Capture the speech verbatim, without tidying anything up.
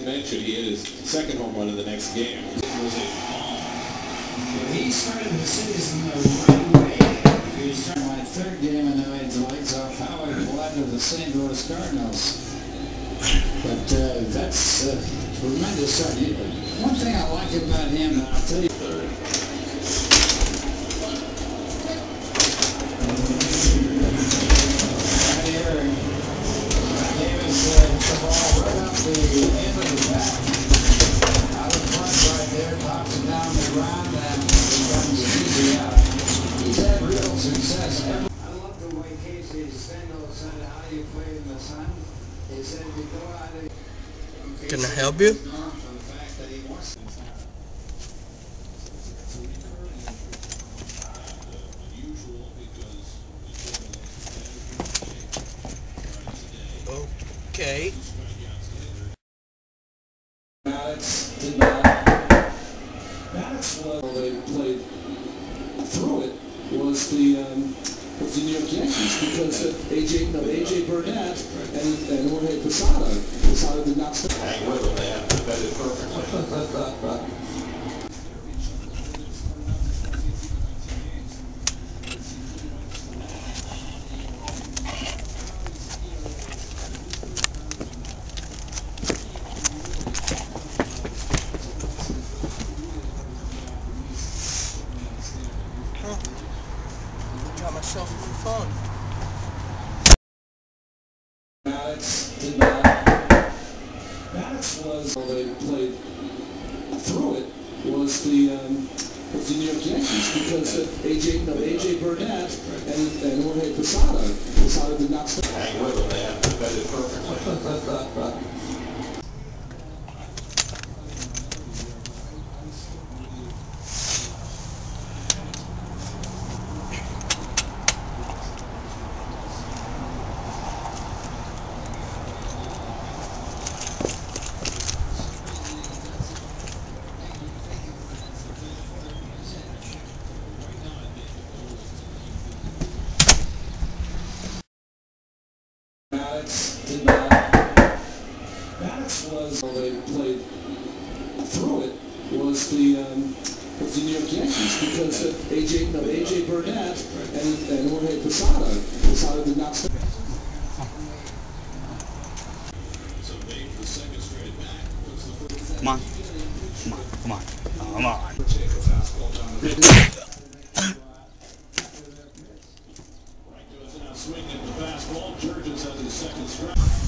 mentioned, he hit his second home run in the next game. It was a bomb. Well, he started the season the right way. He started my third game in the Major Leagues off Howard Blood of the Saint Louis Cardinals. But uh, that's a tremendous start. One thing I like about him, and I'll tell you. Can I help you? Okay. Maddox did not. Maddox was, well, they played through it was the um, was the New York Yankees because uh, A J no A J Burnett and and Jorge Posada Posada did not start. Hang with them, they have defended perfectly. Got myself a phone. Maddox did not. Maddox was, well, they played through it was the um, was the New York Yankees because uh, A J no A J Burnett and and Jorge Posada Posada did not start. Hang with them, they have defended perfectly. Maddox did not. Maddox was, well, they played through it was the um, was the New York Yankees because uh, A J no A J Burnett and and Jorge Posada Posada did not start. Come on. Come on. Come on. Come on. Swinging the fastball, Churches has his second strike.